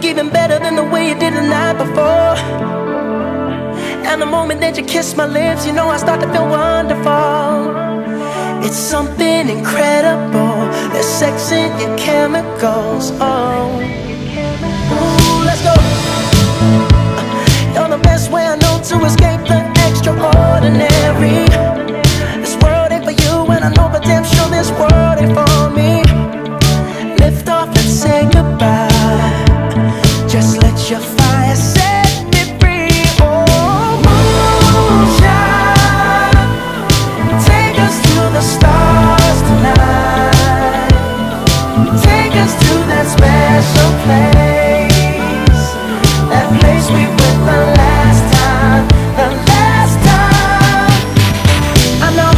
even better than the way you did the night before. And the moment that you kiss my lips, you know I start to feel wonderful. It's something incredible. There's sex in your chemicals. Oh, ooh, let's go. You're the best way I know to escape the extraordinary. This world ain't for you, and I know for damn sure this world ain't for me. Lift off and say goodbye. Just let your fire set me free. Oh, moonshine, take us to the stars tonight. Take us to that special place, that place we went the last time, the last time. I know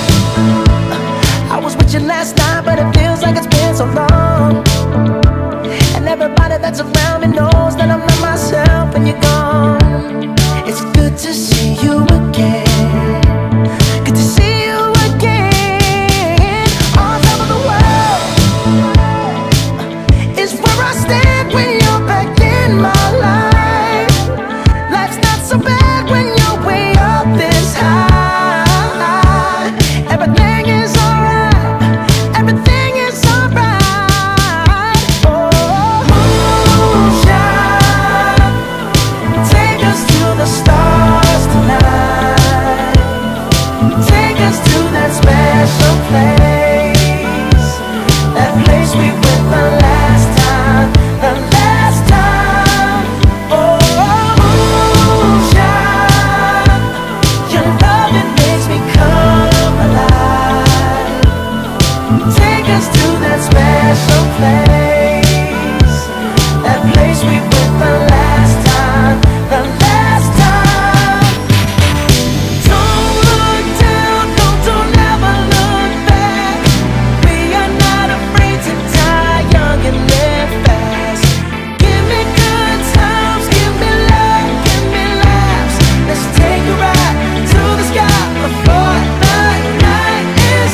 I was with you last night, but it feels like it's been so long. And everybody that's around me knows that I'm not myself when you're gone. It's good to see you again. Good to see you again. On top of the world is where I stand when you're back in my life. Life's not so bad when you're way up this high. Everything is alright. Everything is alright. Oh, moonshine, take us to the stars tonight. Take us to that special place, that place we went the last time, the last time. Oh, moonshine, your love, it makes me come alive. Take us to that special place, that place we went the last time, the last time. Don't look down, no, don't ever look back. We are not afraid to die young and live fast. Give me good times, give me love, give me laughs. Let's take a ride to the sky before the night is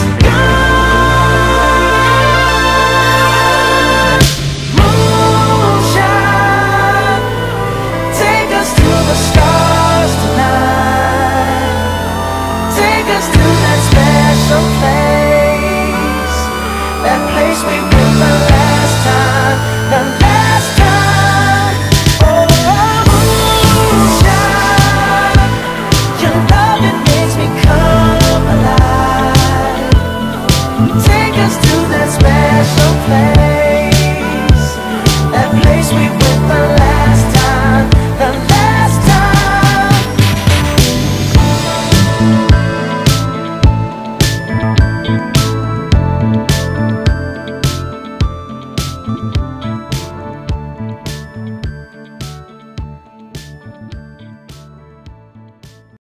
gone. Moonshine, take us to the stars tonight. Take us to that special place, that place we went the last time, the last time. Oh, moonshine, your love, it makes me come alive. Take us to that special place, that place we went the last time.